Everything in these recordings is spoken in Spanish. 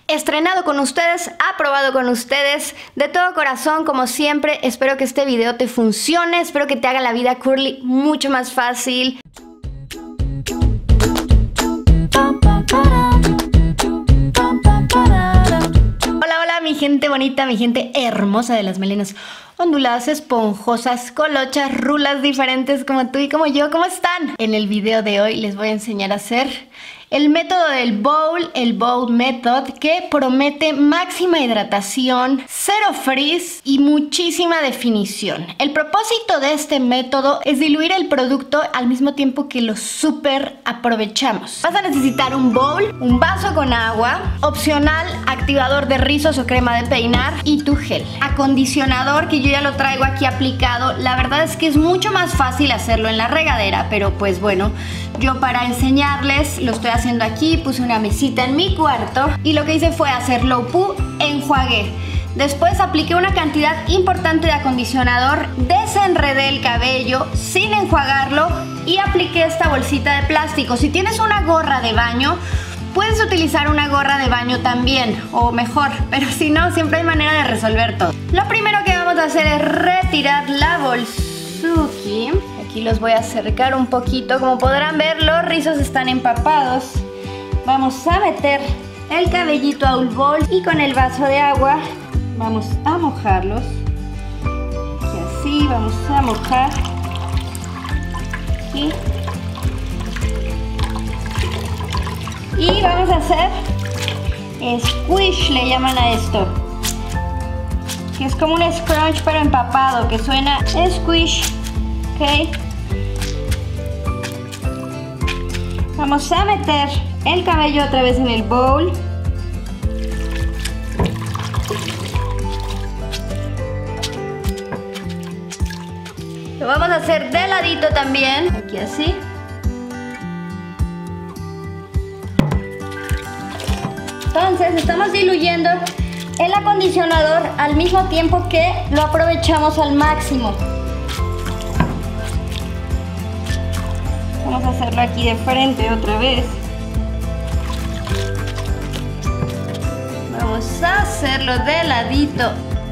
Estrenado con ustedes, aprobado con ustedes, de todo corazón, como siempre. Espero que este video te funcione, espero que te haga la vida curly mucho más fácil. Hola mi gente bonita, mi gente hermosa de las melenas onduladas, esponjosas, colochas, rulas diferentes como tú y como yo. ¿Cómo están? En el video de hoy les voy a enseñar a hacer el método del bowl, el bowl method, que promete máxima hidratación, cero frizz y muchísima definición. El propósito de este método es diluir el producto al mismo tiempo que lo súper aprovechamos. Vas a necesitar un bowl, un vaso con agua, opcional activador de rizos o crema de peinar y tu gel. Acondicionador, que yo ya lo traigo aquí aplicado. La verdad es que es mucho más fácil hacerlo en la regadera, pero pues bueno, yo para enseñarles lo estoy haciendo aquí. Puse una mesita en mi cuarto y lo que hice fue hacer low poo, enjuagué. Después apliqué una cantidad importante de acondicionador, desenredé el cabello sin enjuagarlo y apliqué esta bolsita de plástico. Si tienes una gorra de baño, puedes utilizar una gorra de baño también, o mejor, pero si no, siempre hay manera de resolver todo. Lo primero que vamos a hacer es retirar la bolsuki. Aquí los voy a acercar un poquito. Como podrán ver, los rizos están empapados. Vamos a meter el cabellito a un bol y con el vaso de agua vamos a mojarlos. Y así vamos a mojar. Aquí. Y vamos a hacer squish, le llaman a esto, que es como un scrunch pero empapado, que suena squish. Ok, vamos a meter el cabello otra vez en el bowl. Lo vamos a hacer de ladito también, aquí así. Entonces estamos diluyendo el acondicionador al mismo tiempo que lo aprovechamos al máximo. Vamos a hacerlo aquí de frente otra vez. Vamos a hacerlo de ladito.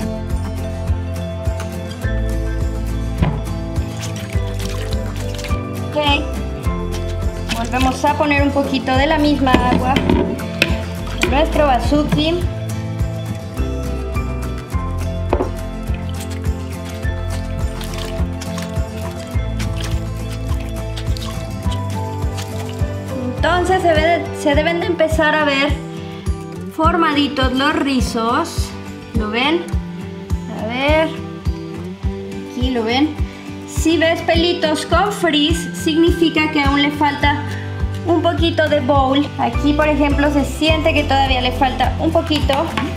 Ok. Volvemos a poner un poquito de la misma agua. Nuestro bazuki. Entonces se deben de empezar a ver formaditos los rizos. ¿Lo ven? A ver. Aquí lo ven. Si ves pelitos con frizz, significa que aún le falta un poquito de bowl. Aquí por ejemplo se siente que todavía le falta un poquito.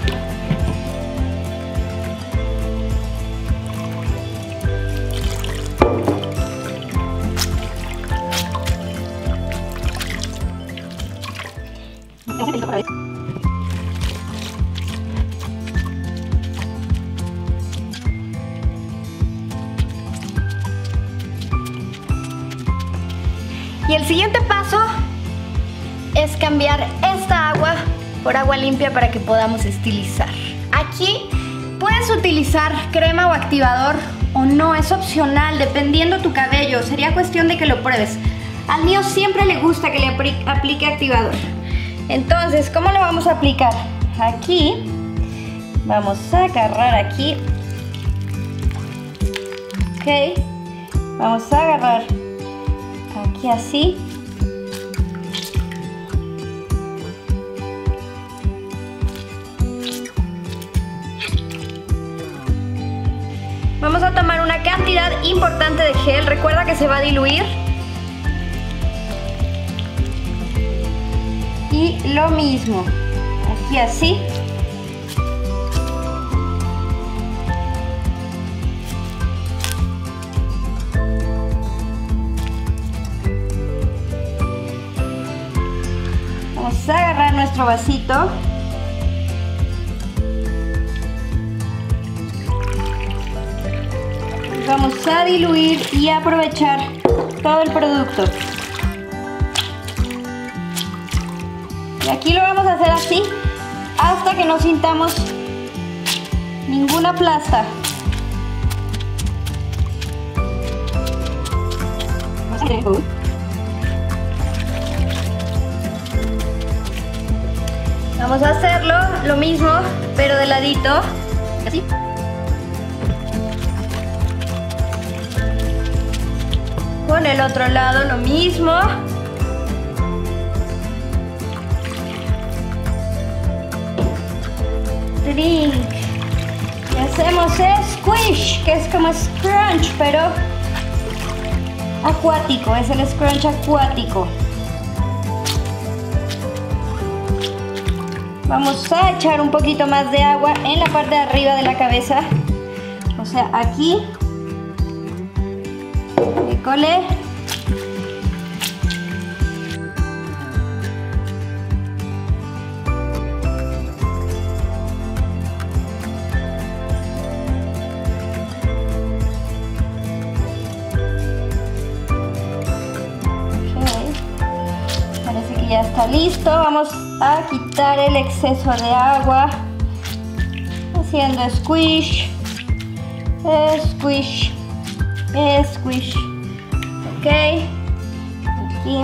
Y el siguiente paso es cambiar esta agua por agua limpia para que podamos estilizar. Aquí puedes utilizar crema o activador o no, es opcional dependiendo tu cabello, sería cuestión de que lo pruebes. Al mío siempre le gusta que le aplique activador. Entonces, ¿cómo lo vamos a aplicar? Aquí vamos a agarrar aquí. Ok, vamos a agarrar aquí así. Vamos a tomar una cantidad importante de gel. Recuerda que se va a diluir. Y lo mismo, aquí así. Vamos a agarrar nuestro vasito. Vamos a diluir y aprovechar todo el producto. Y aquí lo vamos a hacer así que no sintamos ninguna plasta. Vamos a hacerlo lo mismo, pero de ladito. Así. Con el otro lado lo mismo. Drink. Y hacemos squish, que es como scrunch, pero acuático. Es el scrunch acuático. Vamos a echar un poquito más de agua en la parte de arriba de la cabeza. O sea, aquí. École. Parece que ya está listo. Vamos a quitar el exceso de agua haciendo squish, squish, squish. Ok, aquí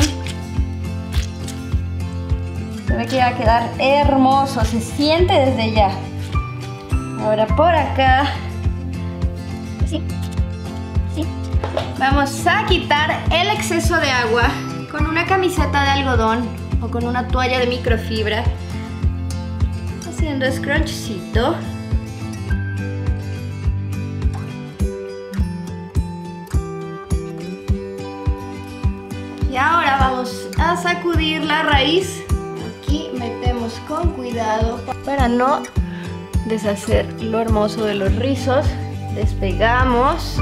se ve que va a quedar hermoso, se siente desde ya. Ahora por acá, sí, sí. Vamos a quitar el exceso de agua con una camiseta de algodón o con una toalla de microfibra, haciendo scrunchcito. Y ahora vamos a sacudir la raíz. Aquí metemos con cuidado para no deshacer lo hermoso de los rizos. Despegamos,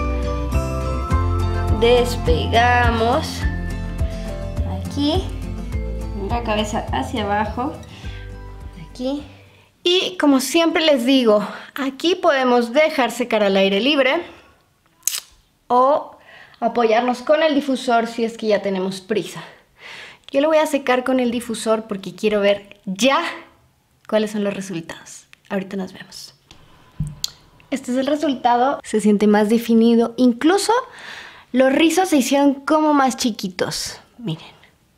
despegamos. Aquí, la cabeza hacia abajo, aquí. Y como siempre les digo, aquí podemos dejar secar al aire libre o apoyarnos con el difusor si es que ya tenemos prisa. Yo lo voy a secar con el difusor porque quiero ver ya cuáles son los resultados. Ahorita nos vemos. Este es el resultado. Se siente más definido. Incluso los rizos se hicieron como más chiquitos. Miren.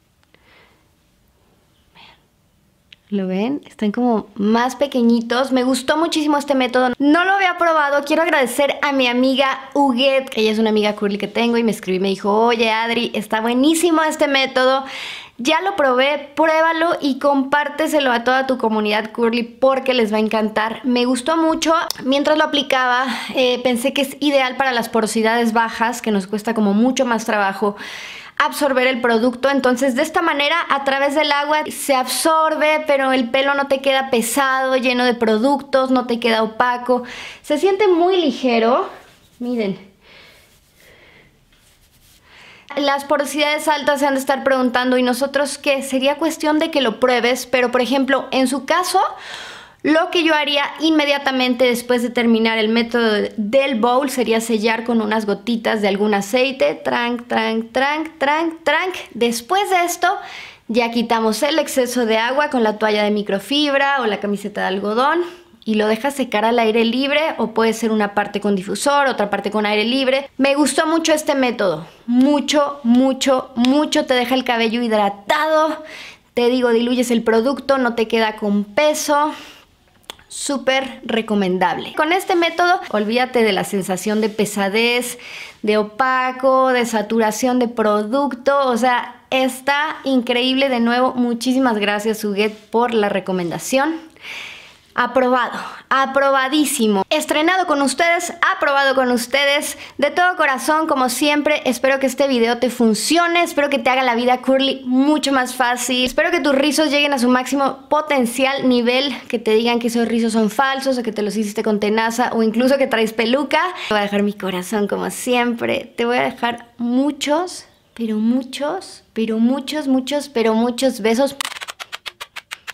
¿Lo ven? Están como más pequeñitos. Me gustó muchísimo este método. No lo había probado. Quiero agradecer a mi amiga Huguet. Ella es una amiga curly que tengo y me escribió y me dijo: oye Adri, está buenísimo este método. Ya lo probé, pruébalo y compárteselo a toda tu comunidad curly porque les va a encantar. Me gustó mucho. Mientras lo aplicaba, pensé que es ideal para las porosidades bajas, que nos cuesta como mucho más trabajo absorber el producto. Entonces de esta manera a través del agua se absorbe, pero el pelo no te queda pesado, lleno de productos, no te queda opaco, se siente muy ligero. Miren, las porosidades altas se han de estar preguntando, ¿y nosotros qué? Sería cuestión de que lo pruebes, pero por ejemplo en su caso, lo que yo haría inmediatamente después de terminar el método del bowl sería sellar con unas gotitas de algún aceite. Trank, trank, trank, trank, trank. Después de esto ya quitamos el exceso de agua con la toalla de microfibra o la camiseta de algodón y lo dejas secar al aire libre, o puede ser una parte con difusor, otra parte con aire libre. Me gustó mucho este método. Mucho, mucho, mucho. Te deja el cabello hidratado. Te digo, diluyes el producto, no te queda con peso. Súper recomendable. Con este método, olvídate de la sensación de pesadez, de opaco, de saturación de producto. O sea, está increíble. De nuevo, muchísimas gracias, Huguet, por la recomendación. Aprobado, aprobadísimo. Estrenado con ustedes, aprobado con ustedes. De todo corazón, como siempre, espero que este video te funcione. Espero que te haga la vida curly mucho más fácil. Espero que tus rizos lleguen a su máximo potencial nivel. Que te digan que esos rizos son falsos, o que te los hiciste con tenaza, o incluso que traes peluca. Te voy a dejar mi corazón como siempre. Te voy a dejar muchos, pero muchos, pero muchos, muchos, pero muchos besos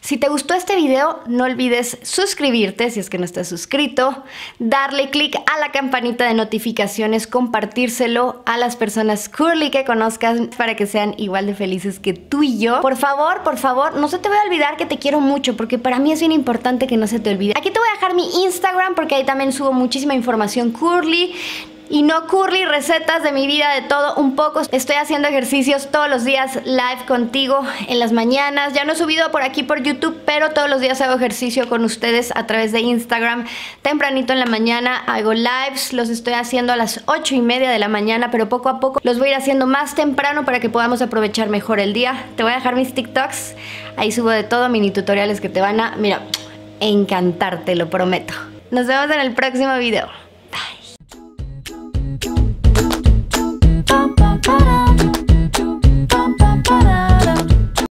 Si te gustó este video, no olvides suscribirte si es que no estás suscrito, darle clic a la campanita de notificaciones, compartírselo a las personas curly que conozcas para que sean igual de felices que tú y yo. Por favor, no se te vaya a olvidar que te quiero mucho, porque para mí es bien importante que no se te olvide. Aquí te voy a dejar mi Instagram porque ahí también subo muchísima información curly. Y no curly, recetas de mi vida, de todo un poco. Estoy haciendo ejercicios todos los días live contigo en las mañanas. Ya no he subido por aquí por YouTube, pero todos los días hago ejercicio con ustedes a través de Instagram. Tempranito en la mañana hago lives. Los estoy haciendo a las 8:30 de la mañana, pero poco a poco los voy a ir haciendo más temprano para que podamos aprovechar mejor el día. Te voy a dejar mis TikToks. Ahí subo de todo, mini tutoriales que te van a, mira, encantar, te lo prometo. Nos vemos en el próximo video.